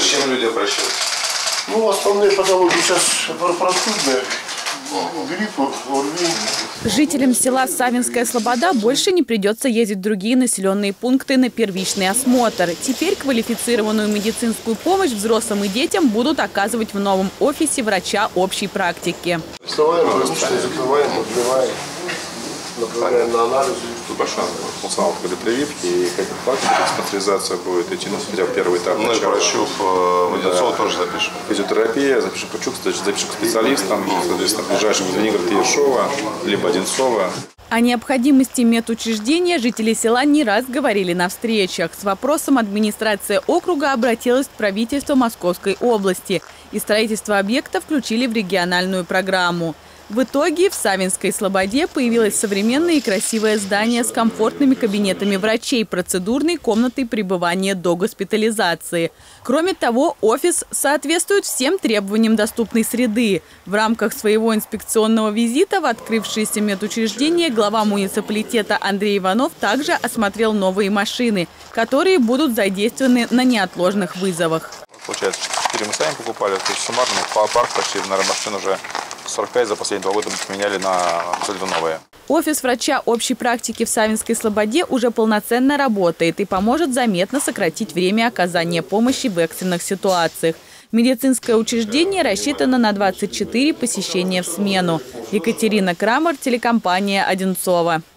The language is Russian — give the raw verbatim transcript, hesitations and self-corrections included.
с чем люди обращаются? Ну, основные патологии сейчас простудные. Грипп, ОРВИ. Жителям села Савинская Слобода больше не придется ездить в другие населенные пункты на первичный осмотр. Теперь квалифицированную медицинскую помощь взрослым и детям будут оказывать в новом офисе врача общей практики. Вставаем, закрываем, подбиваем, направляем на анализ. Тут большой функционал для прививки и какая-то практика, диспансеризация будет идти, ну, хотя бы первый этап. Ну и врачу в Одинцово да. тоже запишем. Физиотерапия, запишем Пачук, запишем к специалистам, соответственно, ближайшему Звенигород Ершова, либо Одинцова. О необходимости медучреждения жители села не раз говорили на встречах. С вопросом администрация округа обратилась к правительству Московской области, и строительство объекта включили в региональную программу. В итоге в Савинской Слободе появилось современное и красивое здание с комфортными кабинетами врачей, процедурной комнатой пребывания до госпитализации. Кроме того, офис соответствует всем требованиям доступной среды. В рамках своего инспекционного визита в открывшееся медучреждение глава муниципалитета Андрей Иванов также осмотрел новые машины, которые будут задействованы на неотложных вызовах. Получается, четыре мы сами покупали, то есть суммарно парк почти, наверное, машин уже сорок пять за последние два года мы поменяли на абсолютно новые. Офис врача общей практики в Савинской Слободе уже полноценно работает и поможет заметно сократить время оказания помощи в экстренных ситуациях. Медицинское учреждение рассчитано на двадцать четыре посещения в смену. Екатерина Крамер, телекомпания «Одинцово».